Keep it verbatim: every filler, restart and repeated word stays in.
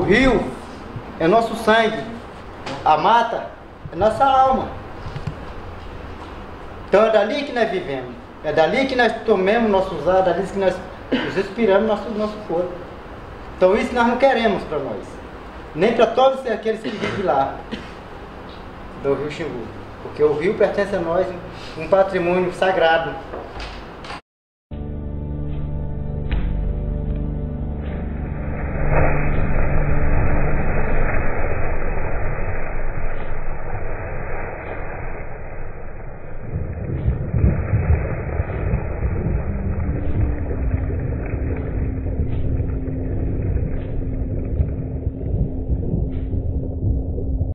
rio é nosso sangue, a mata é nossa alma. Então é dali que nós vivemos, é dali que nós tomamos nossos ar, é dali que nós respiramos nosso, nosso corpo. Então isso nós não queremos para nós, nem para todos aqueles que vivem lá do Rio Xingu, porque o rio pertence a nós, um patrimônio sagrado.